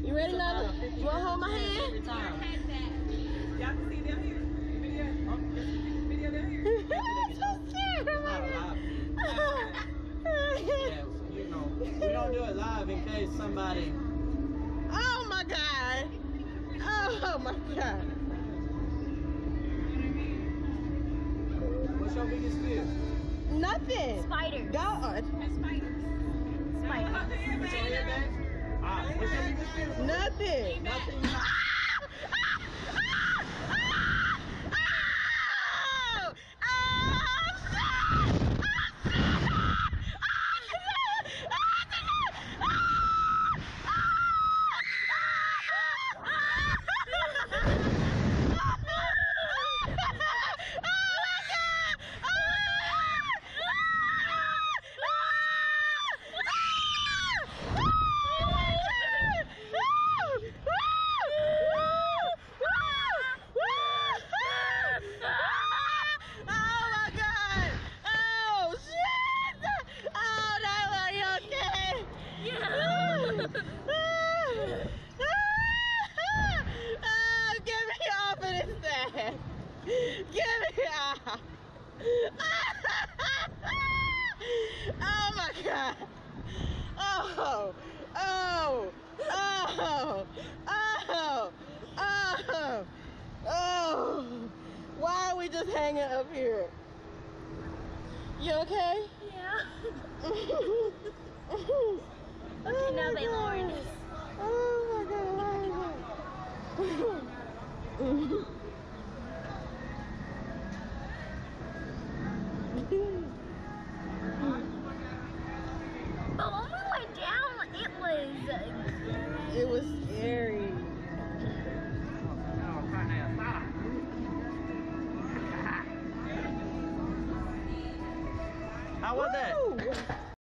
You ready, Nana? You wanna hold my hand? Every time. Y'all can see them here. Video. Oh, video down here. It's so sad. It's not a live feed. Yeah, so you know, we don't do it live in case somebody. Oh my God. Oh my God. What's your biggest fear? Nothing. Spiders. God. Spiders. What's your earbag? What's your biggest fear? Nothing. Nothing. Get me off of this thing! Get me off! Oh my God! Oh! Oh! Oh! Oh! Oh! Oh! Why are we just hanging up here? You okay? Yeah. Okay, now they lowered us. Oh my God! But when we went down, It was scary. How was that? Woo!